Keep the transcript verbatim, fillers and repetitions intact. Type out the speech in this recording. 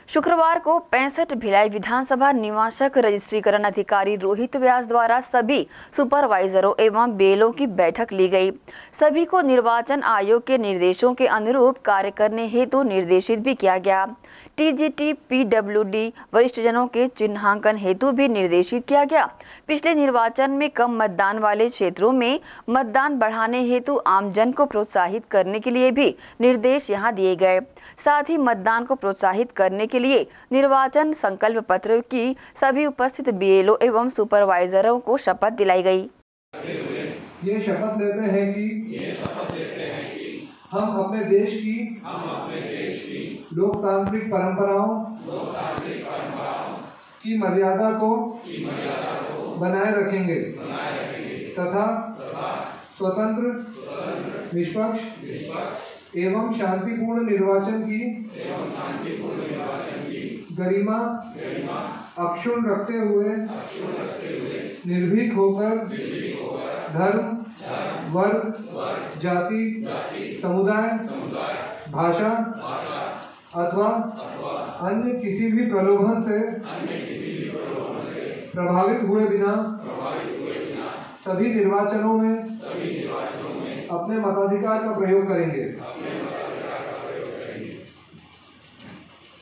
शुक्रवार को पैंसठ भिलाई विधानसभा निवासक रजिस्ट्रीकरण अधिकारी रोहित व्यास द्वारा सभी सुपरवाइजरों एवं बेलों की बैठक ली गई। सभी को निर्वाचन आयोग के निर्देशों के अनुरूप कार्य करने हेतु निर्देशित भी किया गया। टीजीटी पीडब्ल्यूडी वरिष्ठजनों के चिन्हांकन हेतु भी निर्देशित किया गया। पिछले निर्वाचन में कम मतदान वाले क्षेत्रों में मतदान बढ़ाने हेतु आमजन को प्रोत्साहित करने के लिए भी निर्देश यहां दिए गए। साथ ही मतदान को प्रोत्साहित करने के लिए निर्वाचन संकल्प पत्र की सभी उपस्थित बीएलओ एवं सुपरवाइजरों को शपथ दिलाई गई। ये शपथ लेते हैं कि ये शपथ लेते हैं कि हम अपने देश की हम अपने देश की लोकतांत्रिक परंपराओं लोकतांत्रिक परंपराओं की मर्यादा को की मर्यादा को बनाए रखेंगे बनाए रखेंगे तथा तथा स्वतंत्र निष्पक्ष निष्पक्ष एवं शांतिपूर्ण निर्वाचन की एवं शांतिपूर्ण निर्वाचन की गरिमा गरिमा अक्षुण्ण रखते हुए अक्षुण्ण रखते हुए निर्भीक होकर निर्भीक होकर धर्म वर्ग जाति समुदाय भाषा अथवा अन्य किसी भी प्रलोभन से प्रभावित हुए बिना सभी निर्वाचनों में अपने मताधिकार का प्रयोग करेंगे।